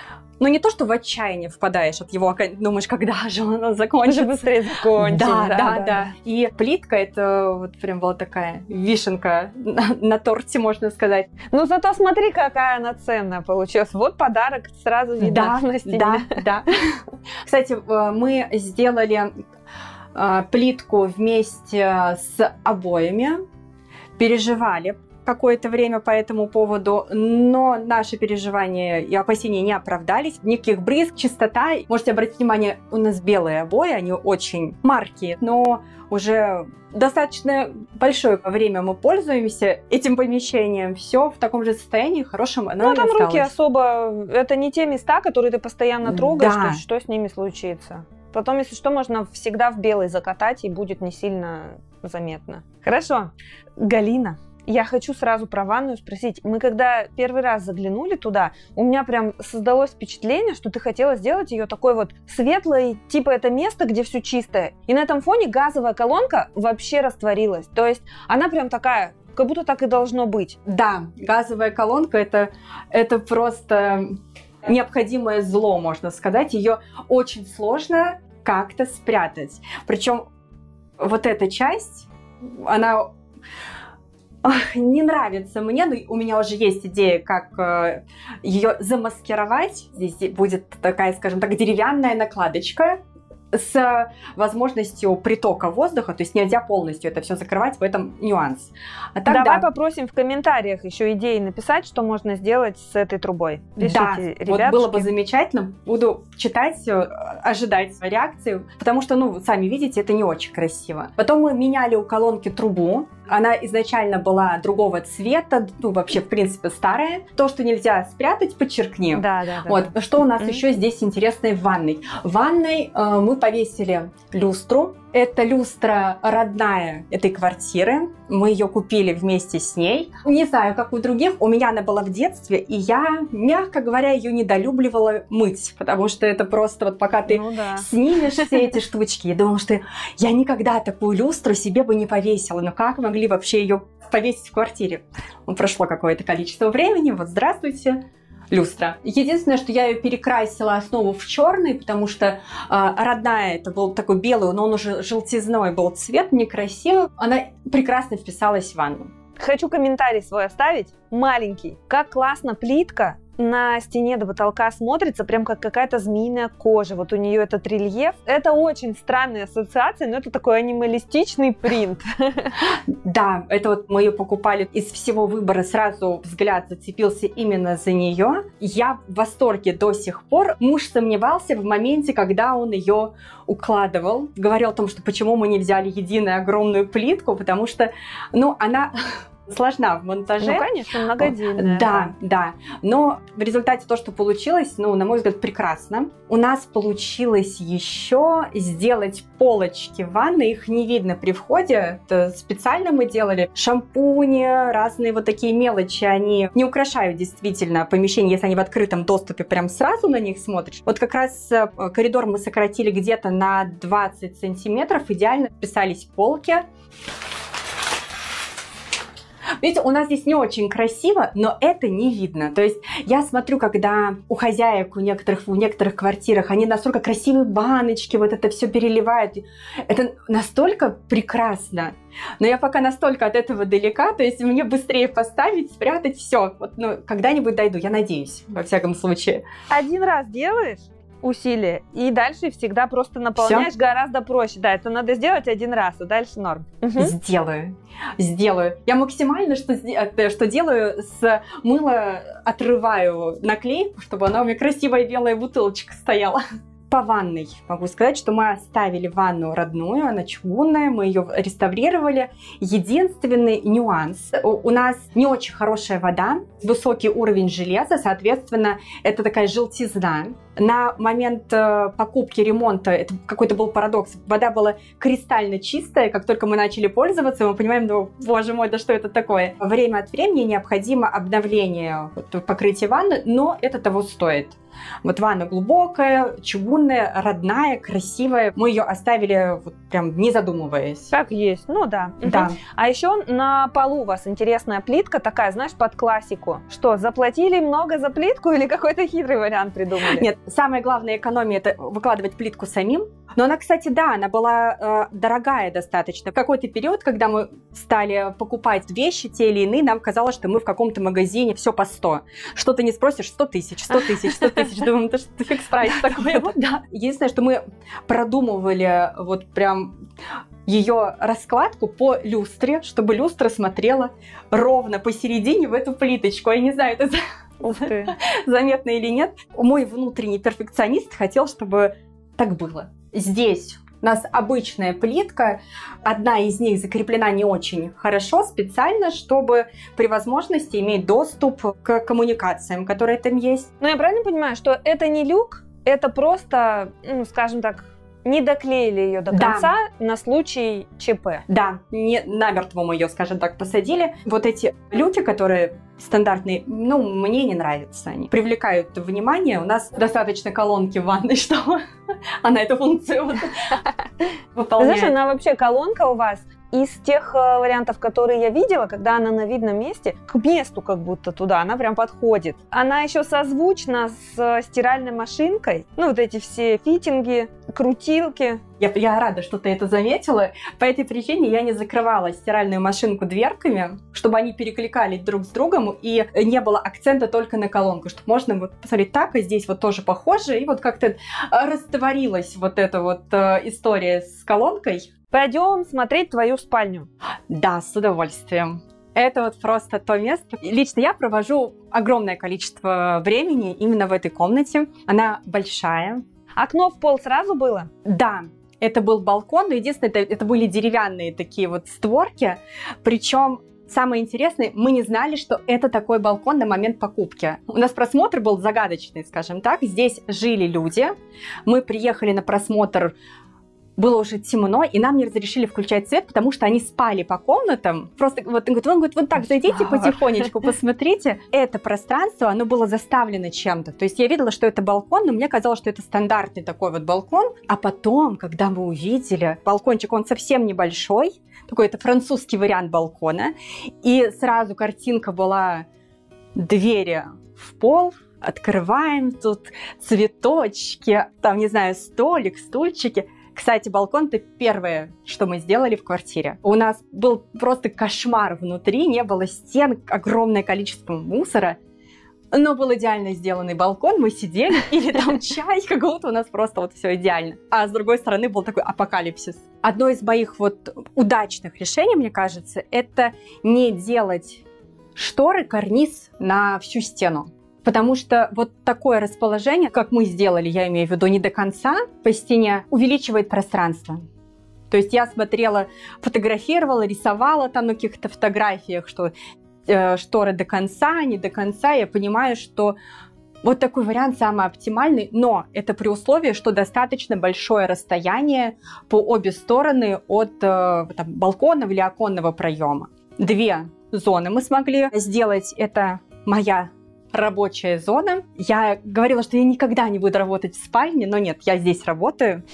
не то, что в отчаяние впадаешь от его, думаешь, когда же оно закончится. Быстрее закончится. Да. И плитка, это вот прям была такая вишенка на торте, можно сказать. Зато смотри, какая она ценная получилась. Вот подарок, сразу видно на стене. Да. Кстати, мы сделали плитку вместе с обоями, переживали какое-то время по этому поводу, но наши переживания и опасения не оправдались. Никаких брызг, чистота. Можете обратить внимание, у нас белые обои, они очень маркие, но уже достаточно большое время мы пользуемся этим помещением. Все в таком же состоянии, хорошем оно Ну, и там осталось. руки особо... Это не те места, которые ты постоянно трогаешь, Да. то есть что с ними случится. Потом, если что, можно всегда в белый закатать, и будет не сильно заметно. Хорошо. Галина, я хочу сразу про ванную спросить. Мы когда первый раз заглянули туда, у меня прям создалось впечатление, что ты хотела сделать ее такой вот светлой, типа это место, где все чистое. И на этом фоне газовая колонка вообще растворилась. То есть она прям такая, как будто так и должно быть. Да, газовая колонка это просто необходимое зло, можно сказать. Ее очень сложно как-то спрятать. Причем вот эта часть, она не нравится мне, но у меня уже есть идея, как ее замаскировать. Здесь будет такая, скажем так, деревянная накладочка с возможностью притока воздуха, то есть нельзя полностью это все закрывать, в этом нюанс. А так, Давай да. попросим в комментариях еще идеи написать, что можно сделать с этой трубой. Пишите, Да, ребятушки. вот было бы замечательно. Буду читать, ожидать реакции, потому что, ну, сами видите, это не очень красиво. Потом мы меняли у колонки трубу. Она изначально была другого цвета, ну, вообще, в принципе, старая. То, что нельзя спрятать, подчеркни. Да. Вот. Что у нас еще здесь интересное в ванной? В ванной мы повесили люстру. Это люстра родная этой квартиры. Мы ее купили вместе с ней. Не знаю, как у других. У меня она была в детстве, и я, мягко говоря, ее недолюбливала мыть, потому что это просто вот пока ты снимешь все эти штучки. Я думала, что я никогда такую люстру себе бы не повесила. Но как могли вообще ее повесить в квартире? Прошло какое-то количество времени. Вот здравствуйте. Люстра. Единственное, что я ее перекрасила основу в черный, потому что родная, это был такой белый, но он уже желтизной был цвет, некрасивый. Она прекрасно вписалась в ванну. Хочу комментарий свой оставить, маленький. Как классно плитка на стене до потолка смотрится, прям как какая-то змеиная кожа. Вот у нее этот рельеф. Это очень странная ассоциация, но это такой анималистичный принт. Да, это вот мы ее покупали из всего выбора, сразу взгляд зацепился именно за нее. Я в восторге до сих пор. Муж сомневался в моменте, когда он ее укладывал. Говорил о том, что почему мы не взяли единую огромную плитку, потому что, ну, она сложна в монтаже. Ну, конечно, многодельная. Да. Но в результате то, что получилось, ну, на мой взгляд, прекрасно. У нас получилось еще сделать полочки в ванной. Их не видно при входе. Это специально мы делали. Шампуни, разные вот такие мелочи. Они не украшают действительно помещение, если они в открытом доступе, прям сразу на них смотришь. Вот как раз коридор мы сократили где-то на 20 сантиметров. Идеально вписались полки. Видите, у нас здесь не очень красиво, но это не видно. То есть я смотрю, когда у хозяек в некоторых квартирах, они настолько красивые баночки, вот это все переливают. Это настолько прекрасно. Но я пока настолько от этого далека, то есть мне быстрее поставить, спрятать, все. Вот, ну, когда-нибудь дойду, я надеюсь, во всяком случае. Один раз делаешь усилие, и дальше всегда просто наполняешь гораздо проще. Да, это надо сделать один раз, и дальше норм. Сделаю. Я максимально, что делаю, с мыла отрываю наклейку, чтобы она у меня красивая белая бутылочка стояла. По ванной могу сказать, что мы оставили ванну родную, она чугунная, мы ее реставрировали. Единственный нюанс. У нас не очень хорошая вода, высокий уровень железа, соответственно, это такая желтизна. На момент покупки, ремонта, это какой-то был парадокс, вода была кристально чистая, как только мы начали пользоваться, мы понимаем, ну, боже мой, да что это такое? Время от времени необходимо обновление покрытия ванны, но это того стоит. Вот ванна глубокая, чугунная, родная, красивая. Мы ее оставили вот прям не задумываясь. Как есть, ну да. Да. А еще на полу у вас интересная плитка такая, знаешь, под классику. Что, заплатили много за плитку или какой-то хитрый вариант придумали? Нет, Самая главная экономия – это выкладывать плитку самим. Но она, кстати, да, она была дорогая достаточно. В какой-то период, когда мы стали покупать вещи те или иные, нам казалось, что мы в каком-то магазине все по 100. Что ты не спросишь, 100 тысяч, 100 тысяч, 100 тысяч. Думаем, это что фикс прайс такой. Да. Единственное, что мы продумывали вот прям ее раскладку по люстре, чтобы люстра смотрела ровно посередине в эту плиточку. Я не знаю, это заметно или нет. Мой внутренний перфекционист хотел, чтобы так было. Здесь у нас обычная плитка, одна из них закреплена не очень хорошо, специально, чтобы при возможности иметь доступ к коммуникациям, которые там есть. Но я правильно понимаю, что это не люк, это просто, ну, скажем так, не доклеили ее до конца на случай ЧП. Да, не намертво мы ее, скажем так, посадили. Вот эти люки, которые стандартные, ну, мне не нравятся они. Привлекают внимание. У нас достаточно колонки в ванной, что она эту функцию выполняет. Знаешь, она вообще колонка у вас из тех вариантов, которые я видела, когда она на видном месте, к месту как будто туда, она прям подходит. Она еще созвучна с стиральной машинкой. Ну, вот эти все фитинги, крутилки. Я рада, что ты это заметила. По этой причине я не закрывала стиральную машинку дверками, чтобы они перекликались друг с другом, и не было акцента только на колонку, чтобы можно вот посмотреть так, и здесь вот тоже похоже, и вот как-то растворилась вот эта вот история с колонкой. Пойдем смотреть твою спальню. Да, с удовольствием. Это вот просто то место. Лично я провожу огромное количество времени именно в этой комнате. Она большая. Окно в пол сразу было? Да, это был балкон, но единственное, это были деревянные такие вот створки. Причем самое интересное, мы не знали, что это такой балкон на момент покупки. У нас просмотр был загадочный, скажем так. Здесь жили люди. Мы приехали на просмотр. Было уже темно, и нам не разрешили включать свет, потому что они спали по комнатам. Просто вот он говорит, вот так зайдите потихонечку, посмотрите. Это пространство, оно было заставлено чем-то. То есть я видела, что это балкон, но мне казалось, что это стандартный такой вот балкон. А потом, когда мы увидели балкончик, он совсем небольшой, такой это французский вариант балкона, и сразу картинка была двери в пол, открываем, тут цветочки, там, не знаю, столик, стульчики. Кстати, балкон – это первое, что мы сделали в квартире. У нас был просто кошмар внутри, не было стен, огромное количество мусора, но был идеально сделанный балкон, мы сидели, пили там чай, как будто у нас просто вот все идеально. А с другой стороны был такой апокалипсис. Одно из моих вот удачных решений, мне кажется, это не делать шторы, карниз на всю стену. Потому что вот такое расположение, как мы сделали, я имею в виду не до конца, по стене, увеличивает пространство. То есть я смотрела, фотографировала, рисовала там на каких-то фотографиях, что шторы до конца, не до конца. Я понимаю, что вот такой вариант самый оптимальный, но это при условии, что достаточно большое расстояние по обе стороны от там, балконного или оконного проема. 2 зоны мы смогли сделать. Это моя рабочая зона. Я говорила, что я никогда не буду работать в спальне, но нет, я здесь работаю.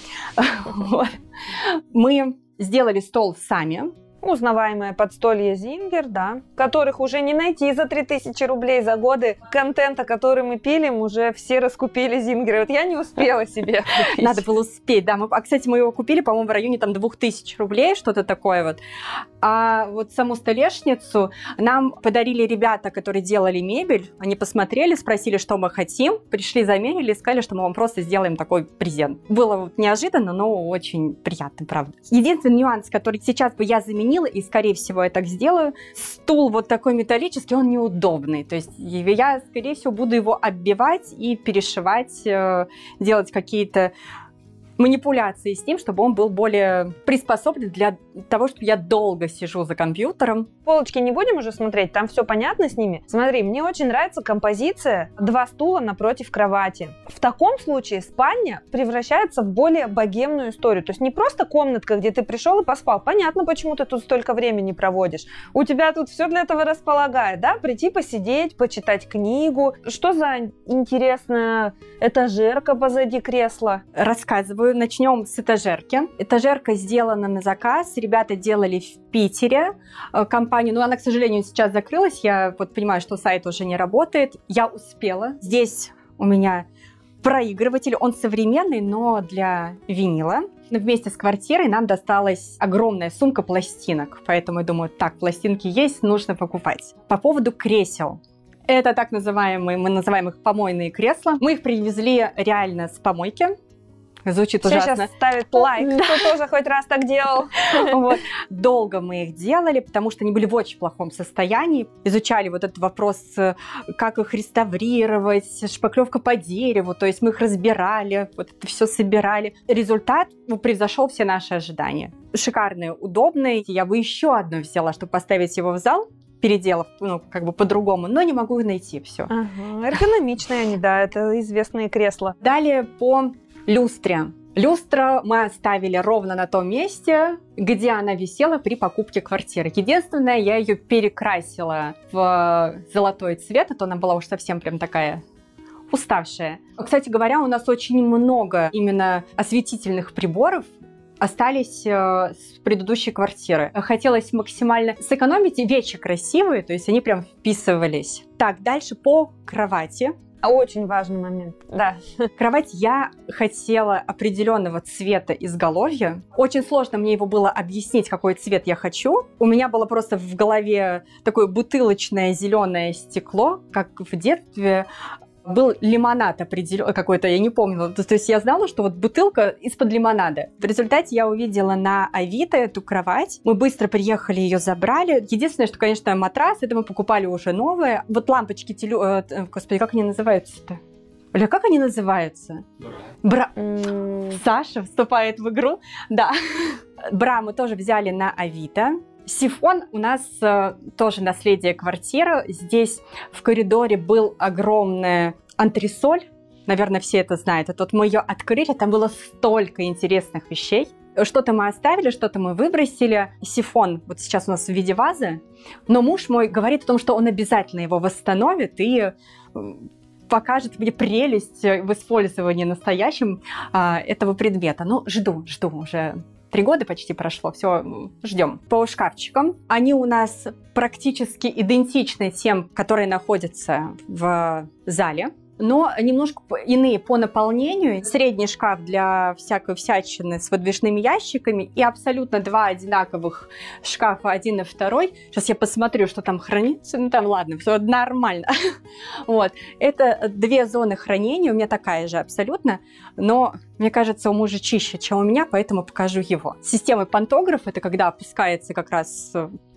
Мы сделали стол сами. Узнаваемое подстолье Зингер, да, которых уже не найти за 3000 рублей за годы контента, который мы пилим, уже все раскупили Зингеры. Вот я не успела себе купить. Надо было успеть, да. Кстати, мы его купили, по-моему, в районе там 2000 рублей, что-то такое вот. А вот саму столешницу нам подарили ребята, которые делали мебель. Они посмотрели, спросили, что мы хотим, пришли, замерили и сказали, что мы вам просто сделаем такой презент. Было вот неожиданно, но очень приятно, правда. Единственный нюанс, который сейчас бы я заменила, и, скорее всего, я так сделаю. Стул вот такой металлический, он неудобный. То есть я, скорее всего, буду его оббивать и перешивать, делать какие-то манипуляции с ним, чтобы он был более приспособлен для того, что я долго сижу за компьютером. Полочки не будем уже смотреть, там все понятно с ними. Смотри, мне очень нравится композиция 2 стула напротив кровати. В таком случае спальня превращается в более богемную историю. То есть не просто комнатка, где ты пришел и поспал. Понятно, почему ты тут столько времени проводишь. У тебя тут все для этого располагает, да? Прийти посидеть, почитать книгу. Что за интересная этажерка позади кресла? Рассказываю. Начнем с этажерки. Этажерка сделана на заказ. Ребята делали в Питере компанию. Но она, к сожалению, сейчас закрылась. Я вот понимаю, что сайт уже не работает. Я успела. Здесь у меня проигрыватель, он современный, но для винила. Вместе с квартирой нам досталась огромная сумка пластинок, поэтому я думаю, так, пластинки есть, нужно покупать. По поводу кресел. Это так называемые, мы называем их помойные кресла. Мы их привезли реально с помойки. Звучит ужасно. Сейчас ставит лайк, кто тоже хоть раз так делал. Вот. Долго мы их делали, потому что они были в очень плохом состоянии. Изучали вот этот вопрос, как их реставрировать, шпаклевка по дереву. То есть мы их разбирали, вот это все собирали. Результат превзошел все наши ожидания. Шикарные, удобные. Я бы еще одно взяла, чтобы поставить его в зал, переделав, как бы по-другому, но не могу найти все. Ага. Эргономичные они, да, это известные кресла. Далее по люстре. Люстра мы оставили ровно на том месте, где она висела при покупке квартиры. Единственное, я ее перекрасила в золотой цвет, а то она была уж совсем прям такая уставшая. Кстати говоря, у нас очень много именно осветительных приборов остались с предыдущей квартиры. Хотелось максимально сэкономить, и вещи красивые, то есть они прям вписывались. Так, дальше по кровати. Очень важный момент, да. Кровать я хотела определенного цвета изголовья. Очень сложно мне его было объяснить, какой цвет я хочу. У меня было просто в голове такое бутылочное зеленое стекло, как в детстве. Был лимонад определенный какой-то, я не помню. То есть я знала, что вот бутылка из-под лимонада. В результате я увидела на Авито эту кровать. Мы быстро приехали, ее забрали. Единственное, что, конечно, матрас, это мы покупали уже новые. Вот лампочки, господи, как они называются-то? Оля, как они называются? Саша вступает в игру. Да. Бра мы тоже взяли на Авито. Сифон у нас тоже наследие квартиры. Здесь в коридоре был огромный антресоль. Наверное, все это знают. Вот мы ее открыли, там было столько интересных вещей. Что-то мы оставили, что-то мы выбросили. Сифон вот сейчас у нас в виде вазы. Но муж мой говорит о том, что он обязательно его восстановит и покажет мне прелесть в использовании настоящем этого предмета. Ну, жду уже. 3 года почти прошло, все, ждем. По шкафчикам. Они у нас практически идентичны тем, которые находятся в зале, но немножко иные по наполнению. Средний шкаф для всякой всячины с выдвижными ящиками и абсолютно 2 одинаковых шкафа, один и второй. Сейчас я посмотрю, что там хранится. Ну там ладно, все нормально. Вот. Это 2 зоны хранения, у меня такая же абсолютно, но мне кажется, у мужа чище, чем у меня, поэтому покажу его. Система пантограф, это когда опускается как раз...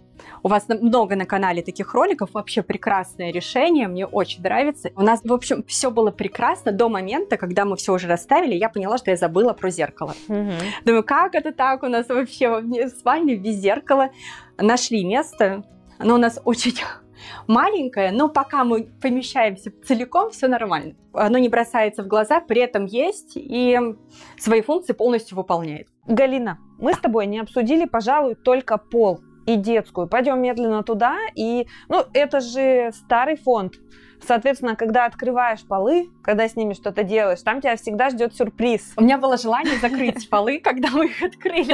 У вас много на канале таких роликов, вообще прекрасное решение, мне очень нравится. У нас, в общем, все было прекрасно до момента, когда мы все уже расставили, я поняла, что я забыла про зеркало. Думаю, как это так, у нас вообще в спальне без зеркала. Нашли место, оно у нас очень маленькое, но пока мы помещаемся целиком, все нормально. Оно не бросается в глаза, при этом есть и свои функции полностью выполняет. Галина, мы с тобой не обсудили, пожалуй, только пол и детскую. Пойдем медленно туда. И, это же старый фонд. Соответственно, когда открываешь полы, когда с ними что-то делаешь, там тебя всегда ждет сюрприз. У меня было желание закрыть полы, когда мы их открыли.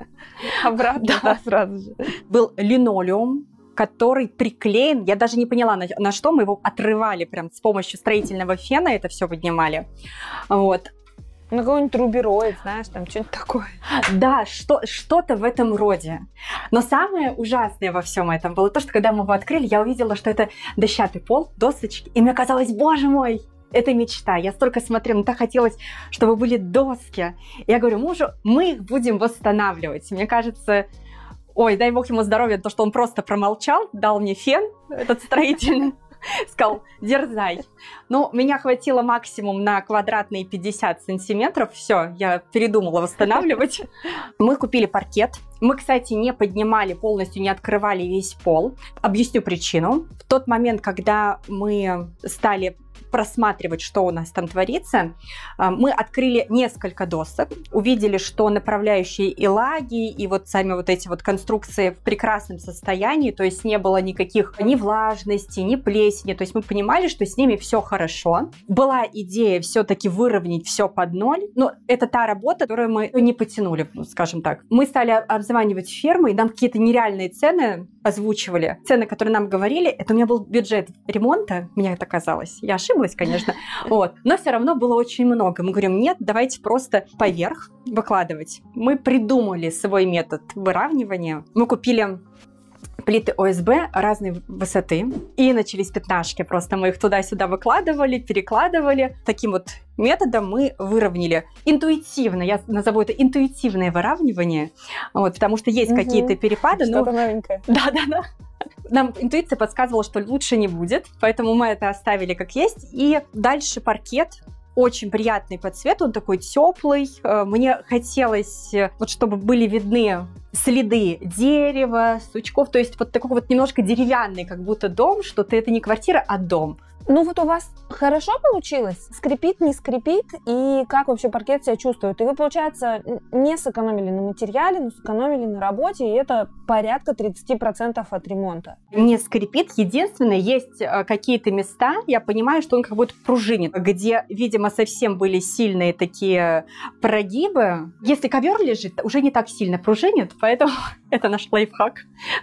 Обратно, да, сразу же. Был линолеум, который приклеен. Я даже не поняла, на что мы его отрывали прям с помощью строительного фена, это все поднимали. Вот. Ну, какой-нибудь рубероид, знаешь, там что-нибудь такое. Да, что-то в этом роде. Но самое ужасное во всем этом было то, что когда мы его открыли, я увидела, что это дощатый пол, досочки, и мне казалось, боже мой, это мечта. Я столько смотрела, но так хотелось, чтобы были доски. Я говорю мужу, мы их будем восстанавливать. Мне кажется, ой, дай бог ему здоровья, то, что он просто промолчал, дал мне фен, этот строительный. Сказал, дерзай. Но меня хватило максимум на квадратные 50 сантиметров. Все, я передумала восстанавливать. Мы купили паркет. Мы, кстати, не поднимали полностью, не открывали весь пол. Объясню причину. В тот момент, когда мы стали просматривать, что у нас там творится, мы открыли несколько досок, увидели, что направляющие и лаги, и вот сами вот эти вот конструкции в прекрасном состоянии, то есть не было никаких ни влажности, ни плесени, то есть мы понимали, что с ними все хорошо. Была идея все-таки выровнять все под ноль, но это та работа, которую мы не потянули, скажем так. Мы стали названивать в фирму, и нам какие-то нереальные цены озвучивали. Цены, которые нам говорили, это у меня был бюджет ремонта, мне это казалось. Я ошиблась, конечно, вот. Но все равно было очень много. Мы говорим, нет, давайте просто поверх выкладывать. Мы придумали свой метод выравнивания. Мы купили плиты ОСБ разной высоты. И начались пятнашки. Просто мы их туда-сюда выкладывали, перекладывали. Таким вот методом мы выровняли интуитивно. Я назову это интуитивное выравнивание. Вот, потому что есть какие-то перепады. Что-то новенькое. Да. Нам интуиция подсказывала, что лучше не будет. Поэтому мы это оставили как есть. И дальше паркет. Очень приятный по цвету, он такой теплый. Мне хотелось, вот чтобы были видны следы дерева, сучков, то есть вот такой вот немножко деревянный, как будто дом, что это не квартира, а дом. Ну вот у вас хорошо получилось? Скрипит, не скрипит? И как вообще паркет себя чувствует? И вы, получается, не сэкономили на материале, но сэкономили на работе, и это порядка 30% от ремонта. Не скрипит. Единственное, есть какие-то места, я понимаю, что он как будто пружинит, где, видимо, совсем были сильные такие прогибы. Если ковер лежит, уже не так сильно пружинит, поэтому это наш лайфхак.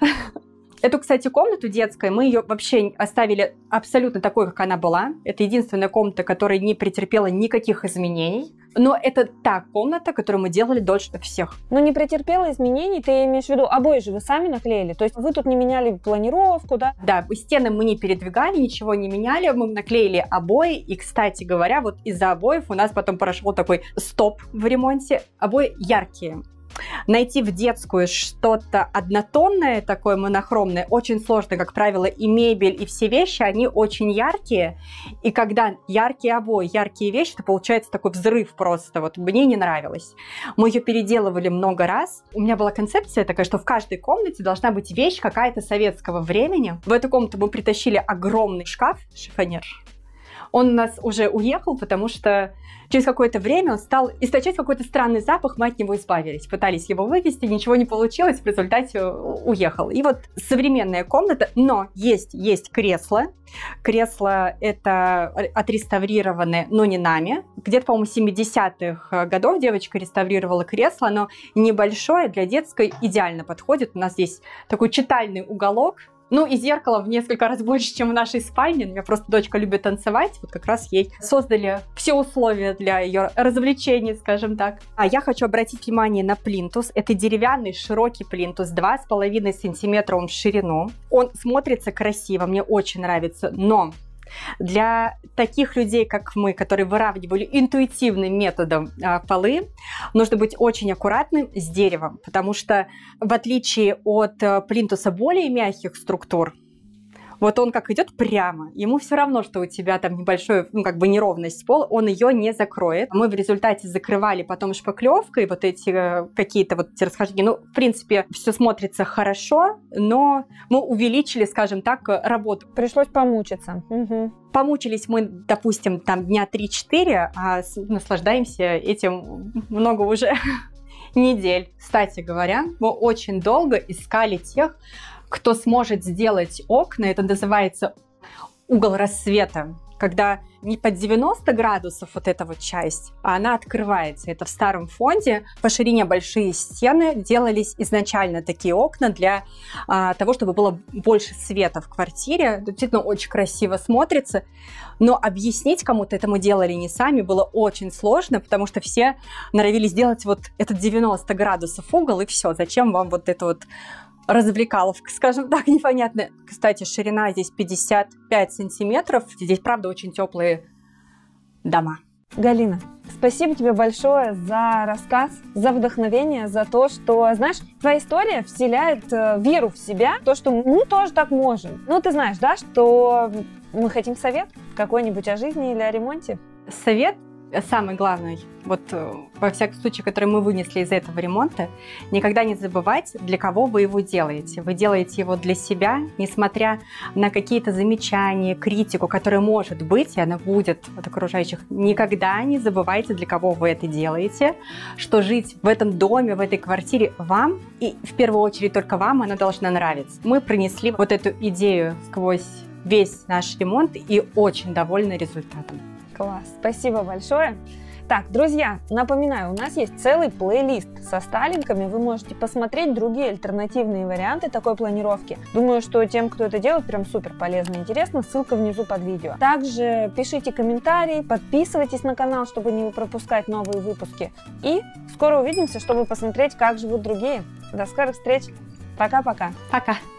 Эту, кстати, комнату детскую мы ее вообще оставили абсолютно такой, как она была. Это единственная комната, которая не претерпела никаких изменений. Но это та комната, которую мы делали дольше всех. Ну, не претерпела изменений, ты имеешь в виду, обои же вы сами наклеили? То есть вы тут не меняли планировку, да? Да, стены мы не передвигали, ничего не меняли, мы наклеили обои. И, кстати говоря, вот из-за обоев у нас потом прошел такой стоп в ремонте. Обои яркие. Найти в детскую что-то однотонное, такое монохромное, очень сложно, как правило, и мебель, и все вещи, они очень яркие, и когда яркие обои, яркие вещи, то получается такой взрыв просто, вот мне не нравилось. Мы ее переделывали много раз. У меня была концепция такая, что в каждой комнате должна быть вещь какая-то советского времени. В эту комнату мы притащили огромный шкаф, шифонер. Он у нас уже уехал, потому что через какое-то время он стал источать какой-то странный запах, мы от него избавились. Пытались его вывести, ничего не получилось, в результате уехал. И вот современная комната, но есть кресло. Кресло это отреставрированное, но не нами. Где-то, по-моему, 70-х годов девочка реставрировала кресло, оно небольшое, для детской идеально подходит. У нас здесь такой читальный уголок. Ну и зеркало в несколько раз больше, чем в нашей спальне. У меня просто дочка любит танцевать. Вот как раз ей создали все условия для ее развлечений, скажем так. А я хочу обратить внимание на плинтус. Это деревянный широкий плинтус, 2,5 сантиметра в ширину. Он смотрится красиво, мне очень нравится, но для таких людей, как мы, которые выравнивали интуитивным методом полы, нужно быть очень аккуратным с деревом, потому что в отличие от плинтуса более мягких структур, вот он как идет прямо, ему все равно, что у тебя там небольшая, неровность пола, он ее не закроет. Мы в результате закрывали потом шпаклевкой вот эти какие-то вот эти расхождения. Ну, в принципе, все смотрится хорошо, но мы увеличили, скажем так, работу. Пришлось помучиться. Угу. Помучились мы, допустим, там дня 3-4, а наслаждаемся этим много уже недель. Кстати говоря, мы очень долго искали тех, кто сможет сделать окна, это называется угол рассвета, когда не под 90 градусов вот эта вот часть, а она открывается. Это в старом фонде по ширине большие стены делались изначально такие окна для того, чтобы было больше света в квартире. Действительно очень красиво смотрится, но объяснить кому-то, это мы делали не сами, было очень сложно, потому что все норовили сделать вот этот 90 градусов угол, и все. Зачем вам вот это вот развлекаловка, скажем так, непонятная. Кстати, ширина здесь 55 сантиметров. Здесь, правда, очень теплые дома. Галина, спасибо тебе большое за рассказ, за вдохновение, за то, что, знаешь, твоя история вселяет веру в себя, то, что мы тоже так можем. Ну, ты знаешь, да, что мы хотим совет какой-нибудь о жизни или о ремонте? Совет самый главный, вот во всяком случае, который мы вынесли из этого ремонта, никогда не забывать, для кого вы его делаете. Вы делаете его для себя, несмотря на какие-то замечания, критику, которая может быть, и она будет от окружающих. Никогда не забывайте, для кого вы это делаете, что жить в этом доме, в этой квартире вам, и в первую очередь только вам, она должна нравиться. Мы пронесли вот эту идею сквозь весь наш ремонт и очень довольны результатом. Класс, спасибо большое. Так, друзья, напоминаю, у нас есть целый плейлист со сталинками. Вы можете посмотреть другие альтернативные варианты такой планировки. Думаю, что тем, кто это делает, прям супер полезно и интересно. Ссылка внизу под видео. Также пишите комментарии, подписывайтесь на канал, чтобы не пропускать новые выпуски. И скоро увидимся, чтобы посмотреть, как живут другие. До скорых встреч. Пока-пока. Пока.